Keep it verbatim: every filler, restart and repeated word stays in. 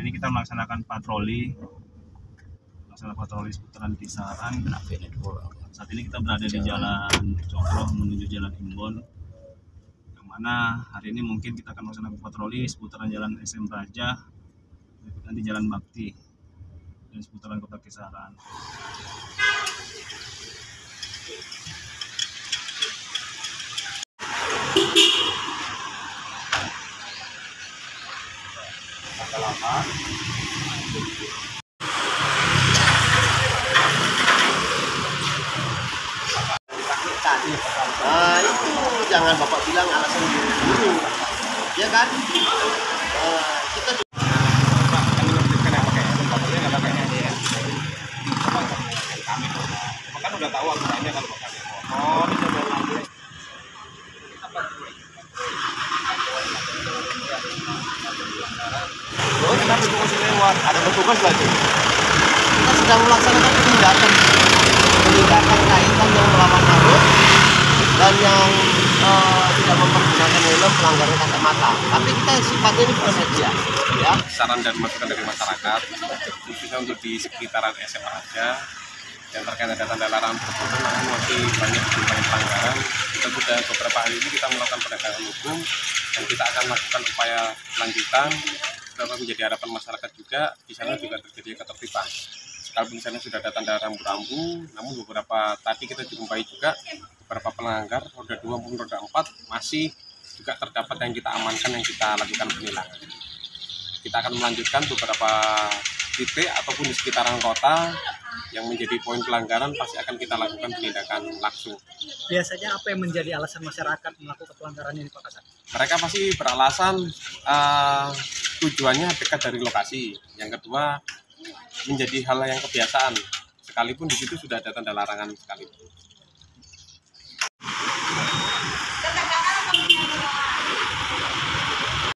ini kita melaksanakan patroli, melaksanakan patroli seputaran Kisaran. Saat ini kita berada di Jalan Cokro menuju Jalan Imbon, yang mana hari ini mungkin kita akan melaksanakan patroli seputaran Jalan S M Raja, nanti Jalan Bakti, dan seputaran Kota Kisaran. Lama. Nah, itu jangan Bapak bilang alasan dulu, ya kan? Uh, kita juga kan mengertikan yang pakai helm, bapaknya nggak pakai helm ya. Kami kan udah tahu aturannya kalau pakai motor itu udah lanjut. Terus kenapa itu masih lewat? Ada petugas lagi. Kita sedang melaksanakan penindakan, penindakan kaitan yang melawan arus dan yang uh, tidak mempergunakan helm, pelanggar kacamata. Tapi kita sifatnya ini bukan saja, ya. Saran dan masukan dari masyarakat, khususnya untuk di sekitaran S M Raja, yang terkait ada tanda larangan bermotor, namun masih banyak jumlah pelanggaran. Kita sudah beberapa hari ini kita melakukan penegakan hukum dan kita akan melakukan upaya lanjutan. Dapat menjadi harapan masyarakat juga, di sana juga terjadi ketertiban. Sekalipun di sana sudah ada tanda rambu-rambu, namun beberapa tadi kita jumpai juga beberapa pelanggar roda dua maupun roda empat masih juga terdapat yang kita amankan, yang kita lakukan penilangan. Kita akan melanjutkan beberapa titik ataupun di sekitaran kota yang menjadi poin pelanggaran, pasti akan kita lakukan penindakan langsung. Biasanya apa yang menjadi alasan masyarakat melakukan pelanggaran ini, Pak Kasat? Mereka pasti beralasan uh, tujuannya dekat dari lokasi. Yang kedua, menjadi hal yang kebiasaan, sekalipun di situ sudah ada tanda larangan sekalipun.